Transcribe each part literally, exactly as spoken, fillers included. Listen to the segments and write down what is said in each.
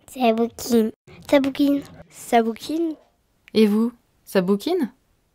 Ça bouquine. Ça bouquine. Ça bouquine. Et vous, ça bouquine ?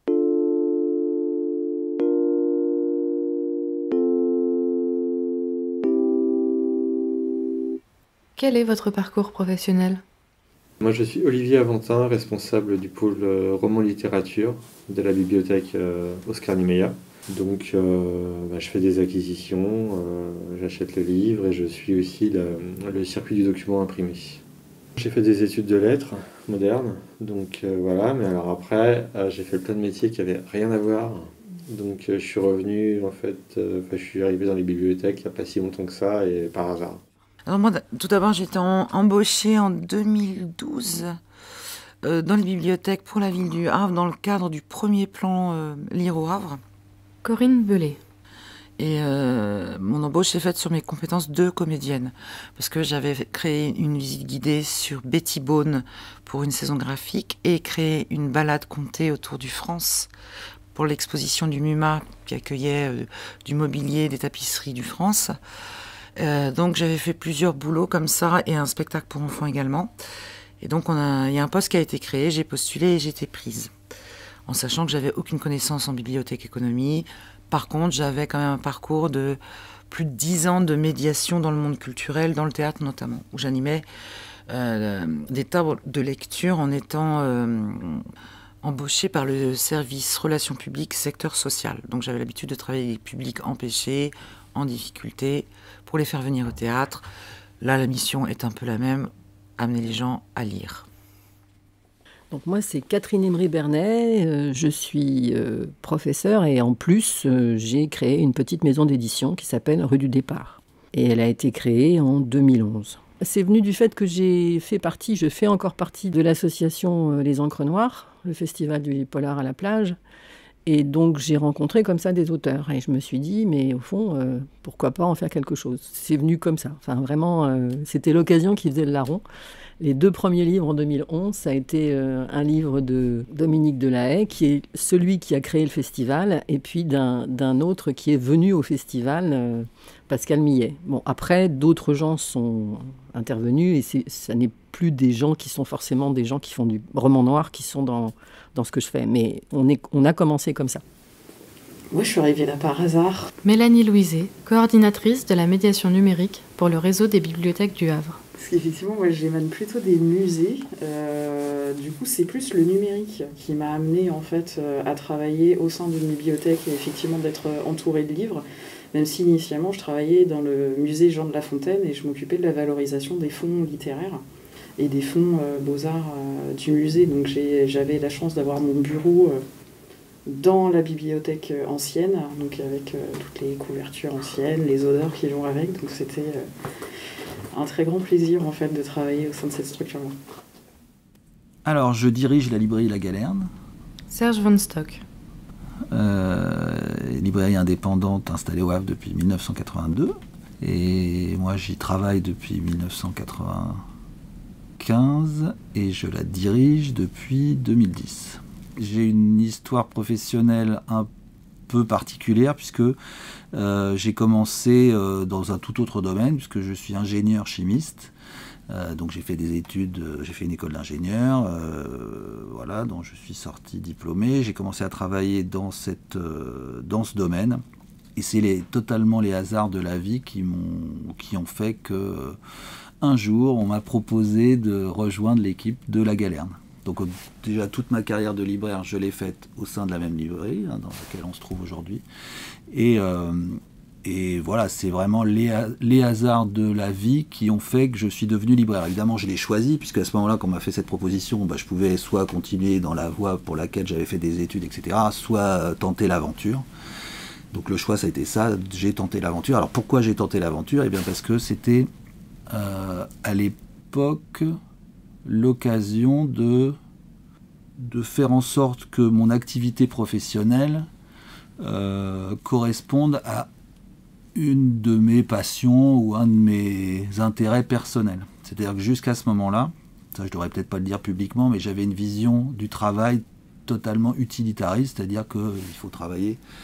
Quel est votre parcours professionnel ? Moi, je suis Olivier Aventin, responsable du pôle euh, roman-littérature de la bibliothèque euh, Oscar Niemeyer. Donc, euh, bah, je fais des acquisitions, euh, j'achète le livre et je suis aussi le, le circuit du document imprimé. J'ai fait des études de lettres modernes, donc euh, voilà, mais alors après, euh, j'ai fait plein de métiers qui n'avaient rien à voir. Donc, euh, je suis revenu, en fait, euh, je suis arrivé dans les bibliothèques il n'y a pas si longtemps que ça et par hasard. Alors moi, tout d'abord, j'ai été en, embauchée en deux mille douze euh, dans les bibliothèques pour la ville du Havre, dans le cadre du premier plan euh, Lire au Havre. Corinne Belay. Et euh, mon embauche s'est faite sur mes compétences de comédienne, parce que j'avais créé une visite guidée sur Betty Bone pour une saison graphique et créé une balade contée autour du France pour l'exposition du MUMA qui accueillait euh, du mobilier, des tapisseries du France. Euh, donc j'avais fait plusieurs boulots comme ça et un spectacle pour enfants également. Et donc on a, il y a un poste qui a été créé, j'ai postulé et j'ai été prise. En sachant que j'avais aucune connaissance en bibliothèque économie. Par contre, j'avais quand même un parcours de plus de dix ans de médiation dans le monde culturel, dans le théâtre notamment, où j'animais euh, des tables de lecture en étant euh, embauchée par le service relations publiques secteur social. Donc j'avais l'habitude de travailler avec des publics empêchés, en difficulté, pour les faire venir au théâtre. Là, la mission est un peu la même, amener les gens à lire. Donc moi, c'est Catherine Emery-Bernet, euh, je suis euh, professeure et en plus, euh, j'ai créé une petite maison d'édition qui s'appelle Rue du Départ. Et elle a été créée en deux mille onze. C'est venu du fait que j'ai fait partie, je fais encore partie de l'association euh, Les Encres Noires, le festival du polar à la plage. Et donc, j'ai rencontré comme ça des auteurs. Et je me suis dit, mais au fond, euh, pourquoi pas en faire quelque chose ? C'est venu comme ça. Enfin, vraiment, euh, c'était l'occasion qui faisait le larron. Les deux premiers livres en deux mille onze, ça a été euh, un livre de Dominique Delahaye, qui est celui qui a créé le festival, et puis d'un, d'un autre qui est venu au festival, euh, Pascal Millet. Bon, après, d'autres gens sont intervenus, et c'est, ça n'est plus des gens qui sont forcément des gens qui font du roman noir, qui sont dans, dans ce que je fais. Mais on, est, on a commencé comme ça. Moi, je suis arrivée là par hasard. Mélanie Louiset, coordinatrice de la médiation numérique pour le réseau des bibliothèques du Havre. Parce qu'effectivement, moi, j'émane plutôt des musées. Euh, du coup, c'est plus le numérique qui m'a amenée en fait euh, à travailler au sein d'une bibliothèque et effectivement d'être entourée de livres. Même si initialement, je travaillais dans le musée Jean de La Fontaine et je m'occupais de la valorisation des fonds littéraires et des fonds euh, beaux-arts euh, du musée. Donc j'ai, j'avais la chance d'avoir mon bureau euh, dans la bibliothèque euh, ancienne, donc avec euh, toutes les couvertures anciennes, les odeurs qui vont avec. Donc c'était euh, un très grand plaisir en fait de travailler au sein de cette structure-là. Alors, je dirige la librairie La Galerne. Serge Von Stock. Euh, librairie indépendante installée au Havre depuis mille neuf cent quatre-vingt-deux. Et moi, j'y travaille depuis mille neuf cent quatre-vingt-quinze et je la dirige depuis deux mille dix. J'ai une histoire professionnelle un peu particulière puisque euh, j'ai commencé euh, dans un tout autre domaine puisque je suis ingénieur chimiste. Euh, donc j'ai fait des études, euh, j'ai fait une école d'ingénieur, euh, voilà, dont je suis sorti diplômé. J'ai commencé à travailler dans, cette, euh, dans ce domaine. Et c'est les, totalement les hasards de la vie qui, m'ont, qui ont fait que euh, un jour, on m'a proposé de rejoindre l'équipe de La Galerne. Donc euh, déjà, toute ma carrière de libraire, je l'ai faite au sein de la même librairie, hein, dans laquelle on se trouve aujourd'hui. Et... Euh, Et voilà, c'est vraiment les, les hasards de la vie qui ont fait que je suis devenu libraire. Évidemment, je l'ai choisi, puisque à ce moment-là, quand on m'a fait cette proposition, bah, je pouvais soit continuer dans la voie pour laquelle j'avais fait des études, et cetera, soit tenter l'aventure. Donc le choix, ça a été ça, j'ai tenté l'aventure. Alors pourquoi j'ai tenté l'aventure ? Eh bien parce que c'était, euh, à l'époque, l'occasion de, de faire en sorte que mon activité professionnelle euh, corresponde à une de mes passions ou un de mes intérêts personnels. C'est-à-dire que jusqu'à ce moment-là, ça je devrais peut-être pas le dire publiquement, mais j'avais une vision du travail totalement utilitariste, c'est-à-dire qu'il faut travailler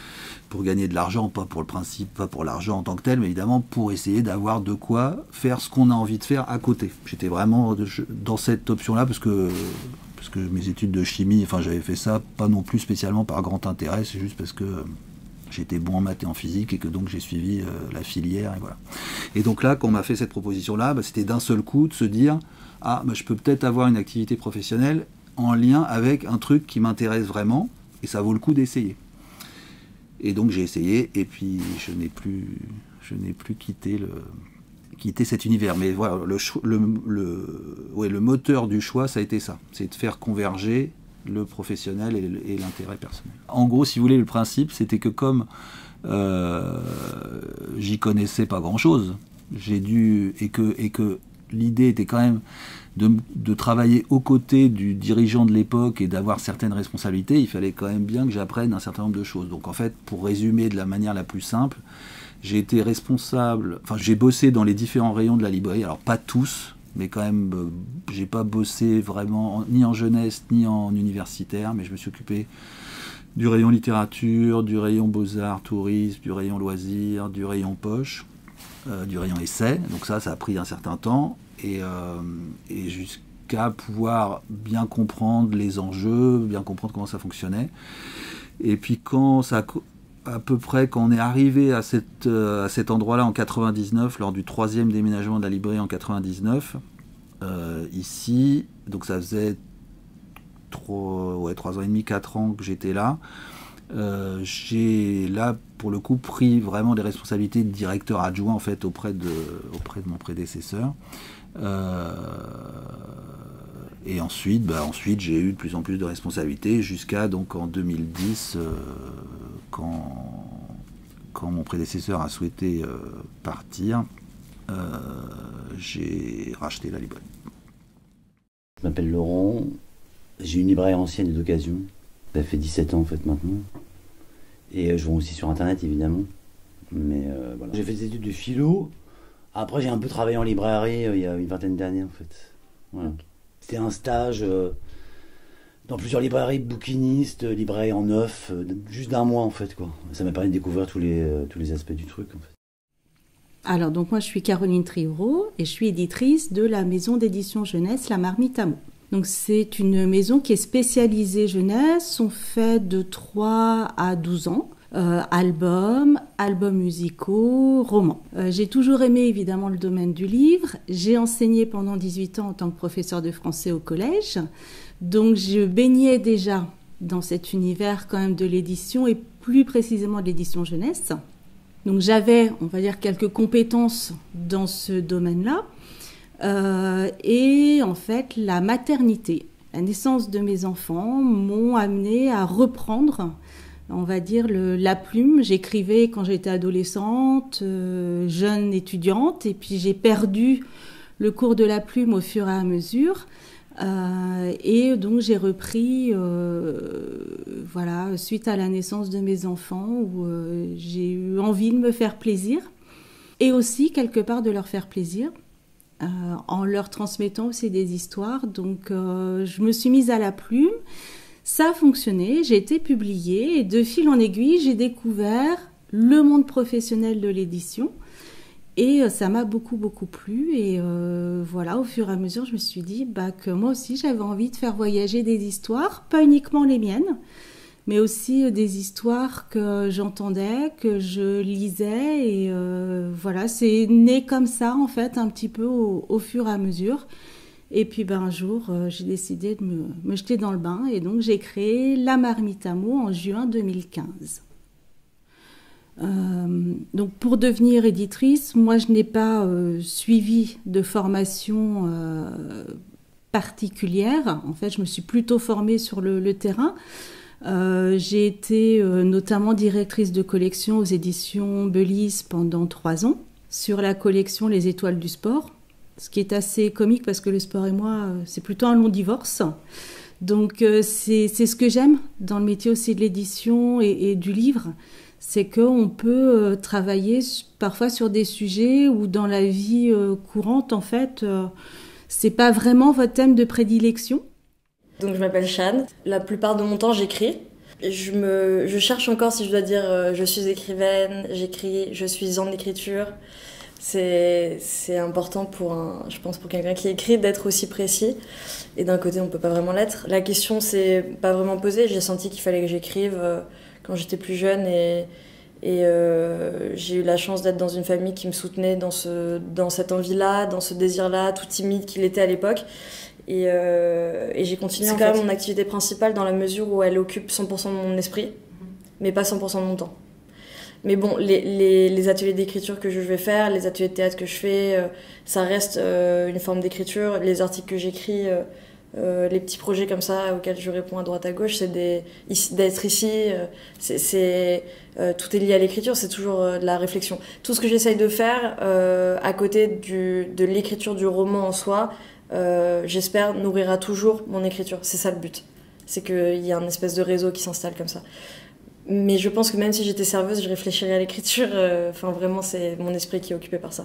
pour gagner de l'argent, pas pour le principe, pas pour l'argent en tant que tel, mais évidemment pour essayer d'avoir de quoi faire ce qu'on a envie de faire à côté. J'étais vraiment dans cette option-là parce que, parce que mes études de chimie, enfin j'avais fait ça pas non plus spécialement par grand intérêt, c'est juste parce que j'étais bon en maths et en physique et que donc j'ai suivi euh, la filière et voilà. Et donc là, quand on m'a fait cette proposition-là, bah, c'était d'un seul coup de se dire « Ah, bah, je peux peut-être avoir une activité professionnelle en lien avec un truc qui m'intéresse vraiment et ça vaut le coup d'essayer. » Et donc j'ai essayé et puis je n'ai plus, je n'ai plus quitté, le, quitté cet univers. Mais voilà, le, le, le, ouais, le moteur du choix, ça a été ça. C'est de faire converger le professionnel et l'intérêt personnel. En gros, si vous voulez, le principe, c'était que comme euh, j'y connaissais pas grand-chose, j'ai dû et que et que l'idée était quand même de, de travailler aux côtés du dirigeant de l'époque et d'avoir certaines responsabilités, il fallait quand même bien que j'apprenne un certain nombre de choses. Donc en fait, pour résumer de la manière la plus simple, j'ai été responsable, enfin j'ai bossé dans les différents rayons de la librairie, alors pas tous, mais quand même, euh, j'ai pas bossé vraiment ni en jeunesse ni en universitaire, mais je me suis occupé du rayon littérature, du rayon beaux-arts, tourisme, du rayon loisirs, du rayon poche, euh, du rayon essai. Donc ça, ça a pris un certain temps, et, euh, et jusqu'à pouvoir bien comprendre les enjeux, bien comprendre comment ça fonctionnait. Et puis quand ça, à peu près, quand on est arrivé à, cette, euh, à cet endroit-là en quatre-vingt-dix-neuf, lors du troisième déménagement de la librairie en quatre-vingt-dix-neuf, euh, ici, donc ça faisait trois, ouais, trois ans et demi, quatre ans que j'étais là. Euh, j'ai là, pour le coup, pris vraiment des responsabilités de directeur adjoint en fait auprès de, auprès de mon prédécesseur. Euh, et ensuite, bah, ensuite, j'ai eu de plus en plus de responsabilités jusqu'à donc en deux mille dix, euh, quand, quand mon prédécesseur a souhaité euh, partir, euh, j'ai racheté la librairie. Je m'appelle Laurent, j'ai une librairie ancienne et d'occasion. Ça fait dix-sept ans en fait maintenant. Et je vends aussi sur internet évidemment. Mais euh, voilà. J'ai fait des études de philo. Après j'ai un peu travaillé en librairie euh, il y a une vingtaine d'années en fait. Voilà. C'était un stage euh, dans plusieurs librairies bouquinistes, librairies en neuf, euh, juste d'un mois en fait quoi. Ça m'a permis de découvrir tous les, euh, tous les aspects du truc en fait. Alors donc moi je suis Caroline Trioro et je suis éditrice de la maison d'édition jeunesse La Marmite à mots. Donc c'est une maison qui est spécialisée jeunesse, on fait de trois à douze ans, euh, albums, albums musicaux, romans. Euh, j'ai toujours aimé évidemment le domaine du livre, j'ai enseigné pendant dix-huit ans en tant que professeur de français au collège, donc je baignais déjà dans cet univers quand même de l'édition et plus précisément de l'édition jeunesse. Donc j'avais, on va dire, quelques compétences dans ce domaine-là. Euh, et en fait, la maternité, la naissance de mes enfants m'ont amené à reprendre, on va dire, le, la plume. J'écrivais quand j'étais adolescente, euh, jeune étudiante, et puis j'ai perdu le cours de la plume au fur et à mesure. Euh, et donc j'ai repris, euh, voilà, suite à la naissance de mes enfants, où euh, j'ai eu envie de me faire plaisir, et aussi quelque part de leur faire plaisir. Euh, en leur transmettant aussi des histoires. Donc euh, je me suis mise à la plume, ça a fonctionné, j'ai été publiée et de fil en aiguille, j'ai découvert le monde professionnel de l'édition et euh, ça m'a beaucoup beaucoup plu et euh, voilà, au fur et à mesure, je me suis dit bah, que moi aussi j'avais envie de faire voyager des histoires, pas uniquement les miennes, mais aussi des histoires que j'entendais, que je lisais. Et euh, voilà, c'est né comme ça, en fait, un petit peu au, au fur et à mesure. Et puis ben, un jour, euh, j'ai décidé de me, me jeter dans le bain. Et donc, j'ai créé La Marmite à mots en juin deux mille quinze. Euh, donc, pour devenir éditrice, moi, je n'ai pas euh, suivi de formation euh, particulière. En fait, je me suis plutôt formée sur le, le terrain. Euh, j'ai été euh, notamment directrice de collection aux éditions Bellis pendant trois ans sur la collection Les Étoiles du Sport, ce qui est assez comique parce que le sport et moi, euh, c'est plutôt un long divorce. Donc euh, c'est, c'est ce que j'aime dans le métier aussi de l'édition et, et du livre, c'est qu'on peut euh, travailler parfois sur des sujets où dans la vie euh, courante, en fait, euh, c'est pas vraiment votre thème de prédilection. Donc je m'appelle Chane. La plupart de mon temps, j'écris. Je, me, je cherche encore si je dois dire euh, je suis écrivaine, j'écris, je suis en écriture. C'est, c'est important pour un, je pense pour quelqu'un qui écrit d'être aussi précis. Et d'un côté, on ne peut pas vraiment l'être. La question s'est pas vraiment posée. J'ai senti qu'il fallait que j'écrive euh, quand j'étais plus jeune. Et, et euh, j'ai eu la chance d'être dans une famille qui me soutenait dans, ce, dans cette envie-là, dans ce désir-là, tout timide qu'il était à l'époque. Et, euh, et j'ai continué. C'est quand même mon activité principale dans la mesure où elle occupe cent pour cent de mon esprit, mais pas cent pour cent de mon temps. Mais bon, les, les, les ateliers d'écriture que je vais faire, les ateliers de théâtre que je fais, euh, ça reste euh, une forme d'écriture. Les articles que j'écris, euh, euh, les petits projets comme ça auxquels je réponds à droite à gauche, c'est des, ici, d'être ici, euh, c'est, c'est, euh, tout est lié à l'écriture, c'est toujours euh, de la réflexion. Tout ce que j'essaye de faire euh, à côté du, de l'écriture du roman en soi, euh, j'espère nourrira toujours mon écriture. C'est ça le but. C'est qu'il y a un espèce de réseau qui s'installe comme ça. Mais je pense que même si j'étais serveuse, je réfléchirais à l'écriture. Enfin, vraiment, c'est mon esprit qui est occupé par ça.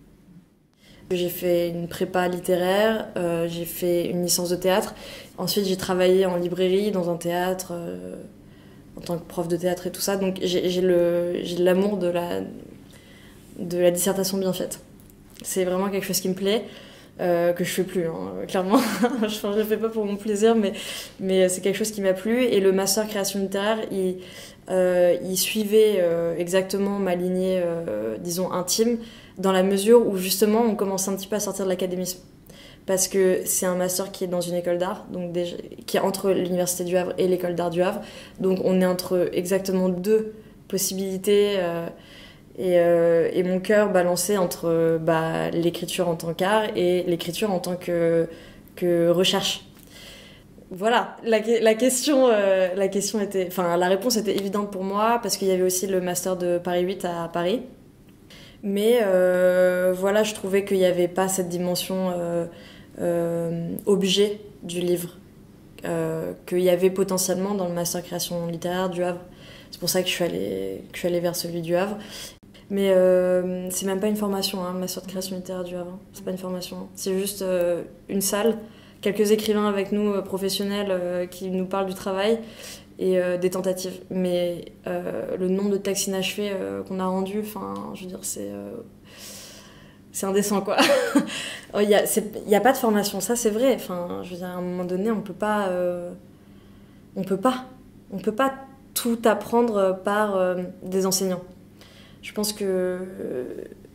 J'ai fait une prépa littéraire, euh, j'ai fait une licence de théâtre. Ensuite, j'ai travaillé en librairie, dans un théâtre, euh, en tant que prof de théâtre et tout ça. Donc, j'ai, j'ai, le, j'ai l'amour de la, de la dissertation bien faite. C'est vraiment quelque chose qui me plaît. Euh, que je fais plus, hein, clairement. Je ne le fais pas pour mon plaisir, mais, mais c'est quelque chose qui m'a plu. Et le master création littéraire, il, euh, il suivait euh, exactement ma lignée, euh, disons, intime, dans la mesure où justement on commence un petit peu à sortir de l'académisme. Parce que c'est un master qui est dans une école d'art, donc déjà, qui est entre l'Université du Havre et l'école d'art du Havre. Donc on est entre exactement deux possibilités. Euh, Et, euh, et mon cœur balançait entre bah, l'écriture en tant qu'art et l'écriture en tant que, que recherche. Voilà, la, la, question, euh, la, question était, enfin, la réponse était évidente pour moi parce qu'il y avait aussi le master de Paris huit à Paris. Mais euh, voilà, je trouvais qu'il n'y avait pas cette dimension euh, euh, objet du livre euh, qu'il y avait potentiellement dans le master création littéraire du Havre. C'est pour ça que je suis allée, que je suis allée vers celui du Havre. Mais euh, c'est même pas une formation, hein, master de création littéraire du Havre. C'est pas une formation. C'est juste euh, une salle, quelques écrivains avec nous, euh, professionnels, euh, qui nous parlent du travail et euh, des tentatives. Mais euh, le nombre de textes inachevés euh, qu'on a rendus, enfin, je veux dire, c'est, euh, c'est indécent, quoi. Il y a, c'est, y a pas de formation, ça c'est vrai. Enfin, je veux dire, à un moment donné, on peut pas, euh, on peut pas, on peut pas tout apprendre par euh, des enseignants. Je pense que euh,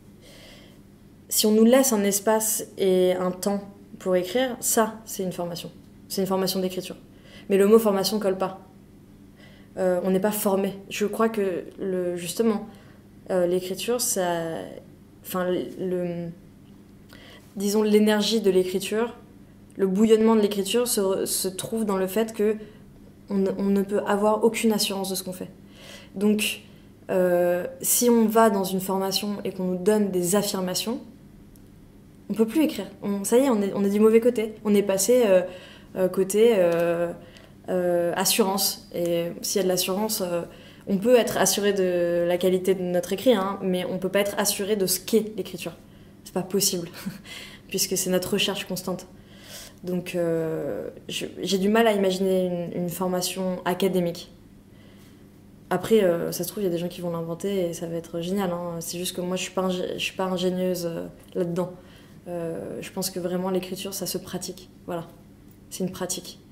si on nous laisse un espace et un temps pour écrire, ça, c'est une formation. C'est une formation d'écriture. Mais le mot formation ne colle pas. Euh, on n'est pas formé. Je crois que, le, justement, euh, l'écriture, ça... Enfin, le, disons, l'énergie de l'écriture, le bouillonnement de l'écriture se, se trouve dans le fait que on, on ne peut avoir aucune assurance de ce qu'on fait. Donc... Euh, si on va dans une formation et qu'on nous donne des affirmations, on peut plus écrire. On, ça y est, on est, on est du mauvais côté. On est passé euh, euh, côté euh, euh, assurance. Et s'il y a de l'assurance, euh, on peut être assuré de la qualité de notre écrit, hein, mais on peut pas être assuré de ce qu'est l'écriture. C'est pas possible, puisque c'est notre recherche constante. Donc euh, je, j'ai du mal à imaginer une, une formation académique. Après, euh, ça se trouve, il y a des gens qui vont l'inventer et ça va être génial. Hein. C'est juste que moi, je ne suis, suis pas ingénieuse euh, là-dedans. Euh, je pense que vraiment, l'écriture, ça se pratique. Voilà, c'est une pratique.